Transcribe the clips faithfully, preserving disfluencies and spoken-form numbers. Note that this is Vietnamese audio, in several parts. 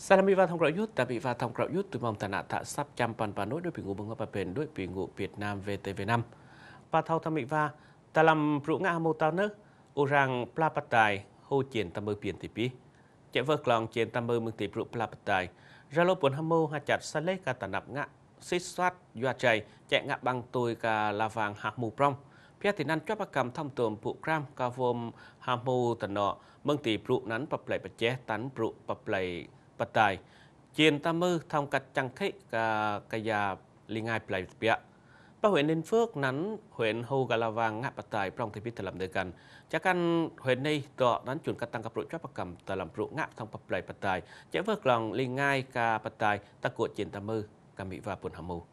Sa lami va thông gạo yút, ta bị va thông gạo yút từ mong tàn tạ sắp trăm pan pan nối đối bị ngụ bưng ngọc bền đối bị ngụ Việt Nam vê tê vê năm. Pa thâu tham bị va, ta làm rũ ngã mô tao nước, u rang pla pat tài, hô chiến tam mơ biển tỷ pi. Chạy vợt lòng chiến tam mơ mương tỷ rũ pla pat tài, ra lô buồn hâm mô ha chặt sa lê ca tàn nạp ngã, xích xoát, doa chạy, chạy ngã băng tôi ca la vàng hạc mù prong. Phía thì năn chóp cầm thông tùm phụ gram ca vôm hàm mô tàn nọ, mương tỷ rũ nắn bập lệ bạch chế tán rũ bập lệ bạch tài. Chiến tam mơ thông cắt trăng khích ca ca già linh ai plei bịa. Ba huyện Ninh Phước nắn huyện Hồ Gà La Vàng ngã bát tài trong thời biết làm đờiกันจากกันhuyện này tọa nắn chuẩn cắt tăng cấp đội chóp bạc cầm ta làm rượu ngã thông bạc plei bát tài chạy vượt lòng linh ngay ca bát tài ta cuộn chiến tam mơ ca mỹ và buồn hàm mù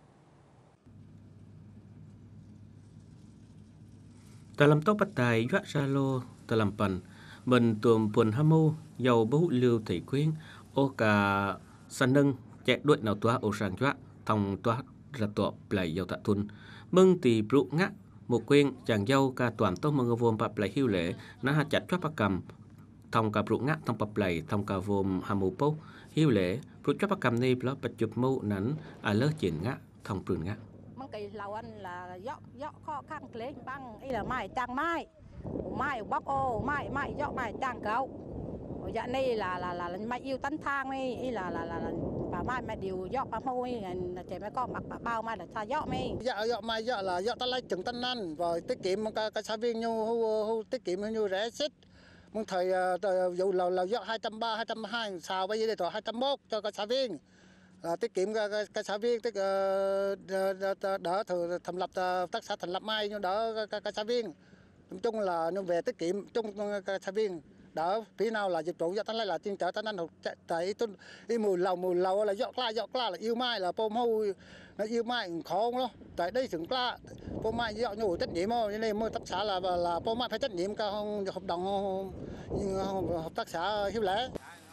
ta làm tóc bát tài doát ra lô ta làm bẩn mình tuồng buồn hàm mù giàu bố lưu thủy quyến ô cả san nâng chạy đuổi nào toa ô sang doát thông toa ra tọa plei giàu tạ thun mừng tì brụ ngã một quên chàng dâu ca toàn tốt mừng vôm bạc plei hiu lễ nó ha chặt chóp bạc cầm thông ca brụ ngã thông bạc plei thông ca vôm hàm mù bốc hiu lễ brụ chóp bạc cầm này nó bạch chụp mũ nắn à lơ triển ngã thông prun ngã măng cây lâu ăn là dọ dọ kho khăn lấy băng ấy là mai trang mai mai bóc ô mai mai dọ mai trang cậu dạ này là là là mai yêu tấn thang này ấy là là là bà mai mai điều dọ bà môi là trẻ mấy con mặc bà bao mai là xa dọ mấy dạ dọ mai dọ là dọ ta lấy trứng tân ăn rồi tiết kiệm cái cái xã viên như hưu tiết kiệm như rẻ xít mong thời dù là là dọ hai trăm ba hai trăm hai sao bây giờ để hai trăm mốt cho cái xã viên là tiết kiệm cái cái xã viên tiết đỡ thừa thành lập tác xã thành lập mai nhưng đỡ cái xã viên nói chung là nhưng về tiết kiệm chung cái xã viên đỡ phía nào là dịch vụ cho ta lấy là chuyên trở ta nên học tại tôi đi mùi lầu mùi lầu là dọ la dọ la là yêu mai là pom hâu nó yêu mai khó không đó tại đây sừng la pom mai dọ nhủ trách nhiệm thôi nên mới tác xã là là pom mai phải trách nhiệm cả hợp đồng hợp tác xã hiếu lễ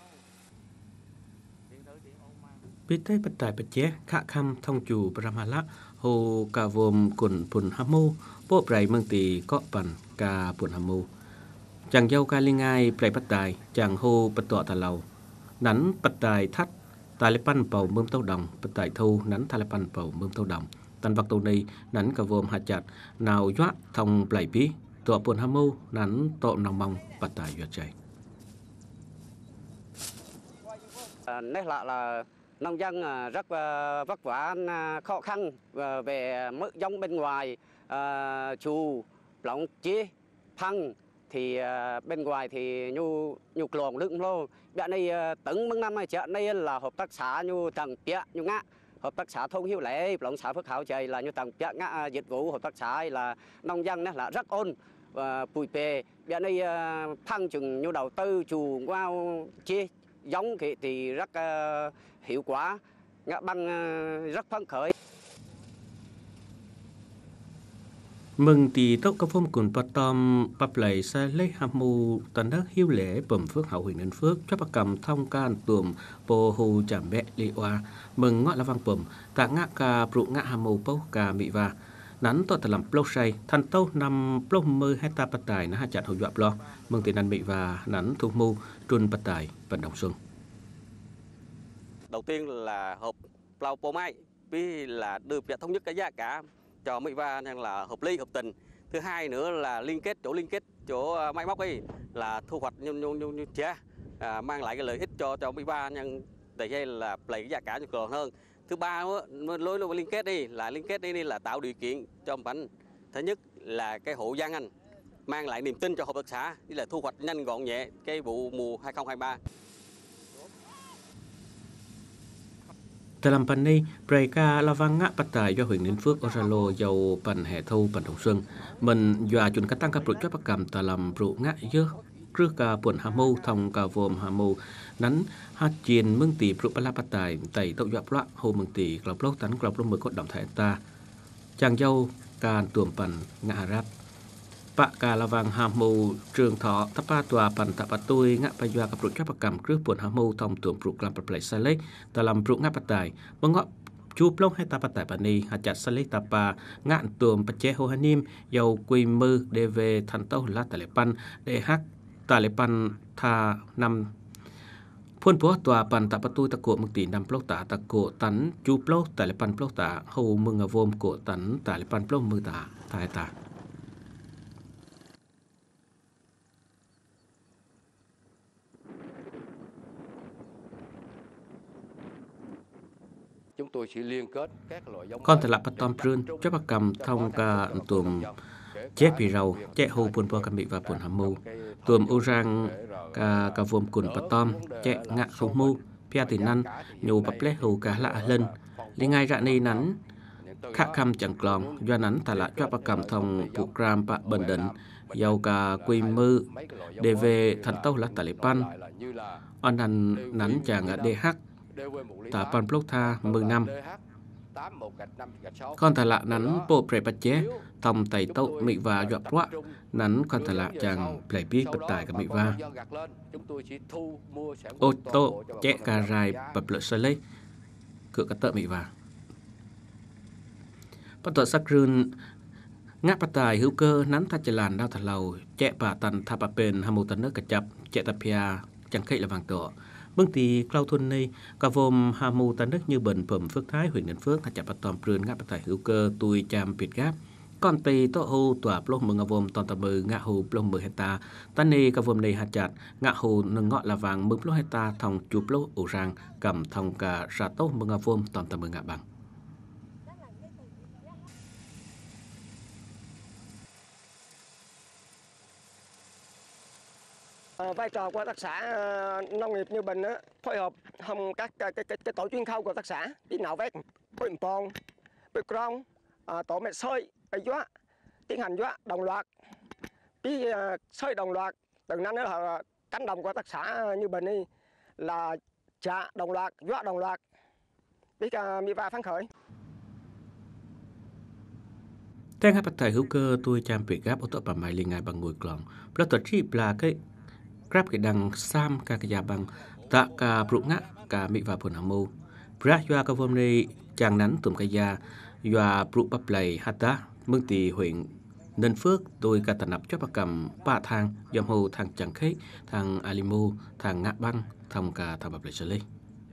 biết thấy bát tài bạch chế khả khăm thông chủ Brahmala hồ cà vôm quần phun hàm mô bộ bày mương tì có bẩn cà buồn hàm mô chàng dâu ca linh ai plei bát tài chàng hô bát tọa tà lầu nắn bát tài thắt tài lê pan bầu mơm tâu đồng bát tài thu nắn tài lê pan bầu mơm tâu đồng tan vật tâu này nắn cà vôm hạt chặt nào doát thông plei pi tọa buồn hàm mô nắn tọa nòng mong bát tài doát chạy nét lạ là nông dân rất vất vả khó khăn về mức giống bên ngoài chù lỏng chia phăng thì bên ngoài thì nhu nhu cồn nước lô bạn này từng mấy năm chợ này là hợp tác xã nhu tầng bịa nhu ngã hợp tác xã thông hiếu lễ lỏng xã Phước Hảo trời là nhu tầng bịa ngã dịch vụ hợp tác xã là nông dân là rất ôn và bùi bề bạn này phăng chừng nhu đầu tư chù qua chia giống thì, thì rất uh, hiệu quả ngã băng uh, rất phấn khởi mừng tì tốc các phong cùng bát tom bắp lầy sa lấy hàm mù tận đất hiếu lễ bẩm Phước Hậu huyện Ninh Phước cho bác cầm thông can tuồng bồ hù chạm bẹ li oa mừng ngọ là vang bẩm tạ ngã ca brụ ngã hàm mù bốc ca mỹ va nắn tội tận làm plau say thành tâu nằm plau mơ hai ta bát tài nó hai chặt hậu dọa lo mừng tì năn mỹ và nắn thu mù trun bát tài vận động xuân. Đầu tiên là hộp plau po mai vì là được thống nhất cái giá cả cho mỹ va nên là hợp lý hợp tình. Thứ hai nữa là liên kết chỗ liên kết chỗ máy móc ấy là thu hoạch như như như, như trẻ à, mang lại cái lợi ích cho cho mỹ va nhưng tại đây là lấy cái giá cả còn hơn. Thứ ba lối lối liên kết đi là liên kết đi, đi là tạo điều kiện cho mình. Thứ nhất là cái hộ dân anh mang lại niềm tin cho hợp tác xã, như là thu hoạch nhanh gọn nhẹ cái vụ mùa hai không hai ba. Tại làm pan này, Preka là vang ngã bát tài do huyện Ninh Phước Oralo giàu pan hè thu pan đồng xuân. Mình dọa chuẩn cắt tăng cấp đội cho bác cầm tại làm rượu ngã dơ trước cả buồn hàm mô thông cả vôm hàm mô nắn hát chiên mương tì rượu bát tài tẩy tậu dọa loạn hồ mương tì gọc lốc tán gọc lốc mười cốt động thái ta chàng dâu can tuồng pan ngã rap Pak cả là vàng hàm mù trường thọ tháp ba tòa pan tạ bát tôi ngã bay dọa cấp đội cho bác cầm trước buồn hàm mô thông tuồng rượu làm bát sai lết tại làm rượu ngã bát tài mong ngọ chú plong hai ta bát tài bản ni hạt chặt sa lê ta pa ngạn tuồng bát chế hồ hanim dầu quy mư đề về thành tâu lá tài lệ pan để hắc tài lệ pan tha năm Phun bó tòa bàn tạ bát tu tạc cổ mực tỷ năm plốc tạ tạc cổ tắn chú plốc tại lệ bàn plốc tạ hầu mừng ở vôm cổ tắn tại lệ bàn plốc mư tạ tại tạ. Chúng tôi sẽ liên kết các loại giống Con thật là bắt tóm prươn cho bác cầm thông cả tùm chế bì rau chế hô buồn bò cầm bị và buồn hàm mù tùm u rang cả cả vôm cùn bắt tóm chế ngạ sông mù pia tì năn nhù bắp lé hù cả lạ lên li ngay rạ ni nắn khắc khăm chẳng clong do nắn thật là cho bác cầm thông phụ gram bạ bần đần giàu cả quy mư để về thần tâu là tà lệ pan on nắn nắn chàng ở đê hắc tà pan plok tha mười năm con thà lạ nắn bộ prey bát chế thòng tay tâu mị và dọa quá nắn con thà lạ chàng play biết bật tài cả mị va ô tô chế cà rai bập lợn sợi lấy cửa cả tợ mị va bắt tợ sắc rươn ngáp bát tài hữu cơ nắn thà chè làn đau thà lầu chế bà tần thà bà bền hàm mù tần nước cả chập chế tập pia chẳng khệ là vàng tọ bưng tì clau thôn này cả vôm hà mù tàn đất như bẩn phẩm Phước Thái huyện Ninh Phước thạch chặt bắt tòm prươn ngã bắt tài hữu cơ tui cham việt gáp còn tì to hô tòa plong mừng vôm toàn tầm mừ ngã hồ plong mười hecta tan nê cả vôm này hạt chặt ngã hồ nâng ngọ là vàng mười plong hecta thòng chụp lô ổ rang cầm thòng cả sa tốt mừng vôm toàn tầm mừ ngã bằng. À, vai trò của hợp tác xã nông nghiệp Như Bình á, phối hợp hồng các cái, cái, cái, cái tổ chuyên khâu của hợp tác xã đi nạo vét, phối pong, bê crong, tổ mẹ sơi, bê dóa, tiến hành dóa đồng loạt, đi sơi đồng loạt. Từ năm đó là cánh đồng của hợp tác xã Như Bình đi là trả đồng loạt, dóa đồng loạt, đi cả mi va phấn khởi. Tên hai bắt tài hữu cơ tôi cham việt gáp ô tô bà mày liền ngay bằng ngồi còng, là tổ chức là cái grab cái đằng sam cả cái nhà bằng tạ cả bụng ngã cả mỹ và buồn hàm mù, bra doa cái vôm này chàng nắn tụm cái nhà doa bụng bắp lầy hạt đá mương tì huyện Ninh Phước tôi cả tận nạp cho bác cầm ba thang dòng hồ thang chẳng khế thang alimu thang ngã băng thang cả thang bắp lầy xử lý.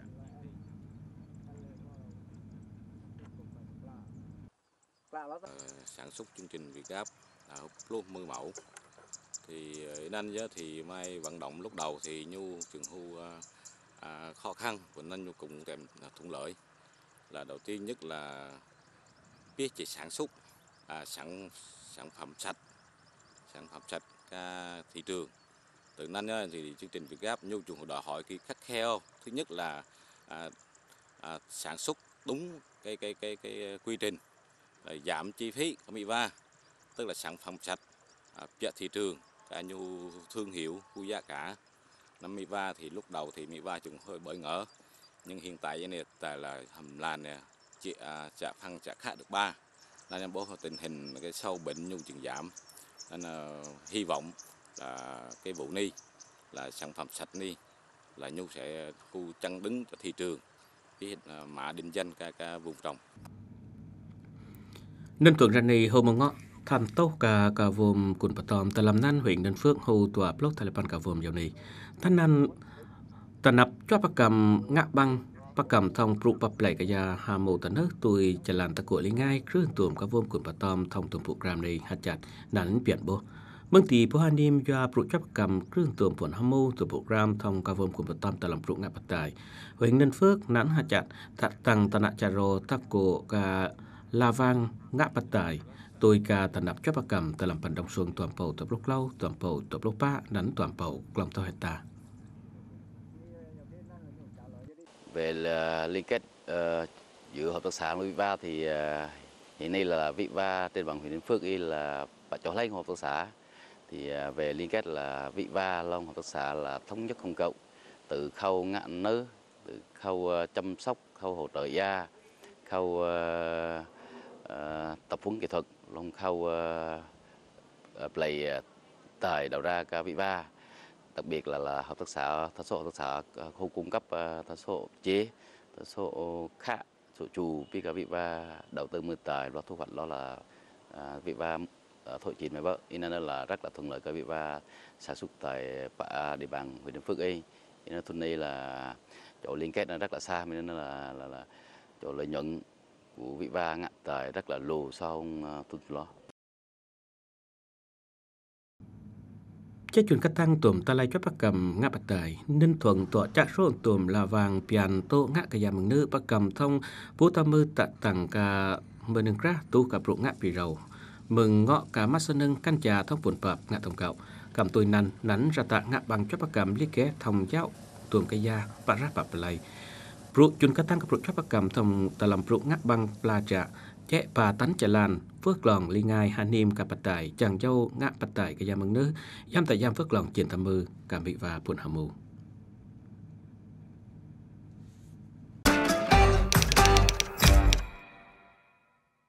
Sản xuất chương trình Việt Gáp là lúc mười mẫu thì nên thì mai vận động lúc đầu thì nhu trường hu à, khó khăn của nên nhu cũng kèm thuận lợi là đầu tiên nhất là biết chỉ sản xuất à, sản sản phẩm sạch sản phẩm sạch ra thị trường từ nên thì chương trình Việt Gáp nhu trường đòi hỏi cái khắt khéo thứ nhất là à, à, sản xuất đúng cái cái cái cái quy trình là giảm chi phí của mỹ va tức là sản phẩm sạch à, giá thị trường cả nhu thương hiệu khu giá cả năm mỹ va thì lúc đầu thì mỹ va cũng hơi bỡ ngỡ nhưng hiện tại cái này tại là hầm làn này chị à, trả phăng trả khác được ba nên bố tình hình cái sâu bệnh nhu chừng giảm nên là hy vọng là cái vụ ni là sản phẩm sạch ni là nhu sẽ khu chân đứng cho thị trường cái mã định danh cả cả vùng trồng. Nên tuần ra này hôm ngọ tham tâu cả cả vùng quận Bà Tòm tại Lâm Nan huyện Ninh Phước hồ tòa blog Thailand cả vùng dạo nàyท่านนั้นตนับจ้าประกำงะบังประกำทองปลุกปรับไหลกะยาหาโมตะเนตุยจะลานตะกัวง่ายเครื่องตุ่มกระวมกุนปะตอมทองตุ่มผูกรามในหัดจัดนั้นเปลี่ยนบ่เมืองตีผู้หานิมยาปลุกจ้าประกำเครื่องตุ่มผลหาโมตุ่มผูกรามทองกระวมกุนปะตอมตะลำปลุกงะปัตตายเวงนันเฟิกนั้นหัดจัดตัดตังตนะจารตะโกกะลาวังงะปัตตายtôi cả tận nạp cho bạc cầm tại làm phần đồng xuân toàn bầu tập lúc lâu toàn bầu tập lúc ba đánh toàn bầu lòng to hecta. Về là liên kết uh, giữa hợp tác xã với Viva thì uh, hiện nay là Viva trên bằng huyện Ninh Phước y là bà cho lấy hợp tác xã thì uh, về liên kết là Viva long hợp tác xã là thống nhất không cộng từ khâu ngạn nớ từ khâu uh, chăm sóc khâu hỗ trợ da khâu uh, uh, tập huấn kỹ thuật long khâu uh, play uh, tài đầu ra cả Viva đặc biệt là là hợp tác xã thất số hợp tác xã khu cung cấp uh, thất số chế thất số khác số chủ vì cả Viva đầu tư mưa tài và thu hoạch đó là uh, Viva uh, thổi chín mấy bớt nên là rất là thuận lợi cả Viva sản xuất tại địa bàn huyện Ninh Phước ấy thì nó thôn này là chỗ liên kết nó rất là xa nên là là, là chỗ lợi nhuận của vị va ngạ tại rất là lù sau thôn đó. Chế chuẩn cắt tăng tùm ta lai cho bác cầm ngã bạch tài, Ninh Thuận tọa chắc số tùm là vàng piàn tô ngã cả gia mừng nữ bác cầm thông bố ta mư tạ tặng cả mơ nâng ra tu cả brụ ngã bì rầu. Mừng ngọ cả mắt sân nâng căn trà thông buồn bập ngã thông cậu. Cầm tôi năn nắn ra tạ ngã bằng cho bác cầm lý kế thông giáo tùm cái gia bà rác bạp lại. Brụ chuẩn cắt tăng cả brụ cho bác cầm thông ta làm brụ ngã bằng pla trà. Chế bà tánh chả lan, phước lòng ly ngai hà niêm cả bạch tài, chàng dâu ngã bạch tài cả gia mừng nữ, giam tại giam phước lòng chiến thầm mư, cảm vị và buồn hàm mù.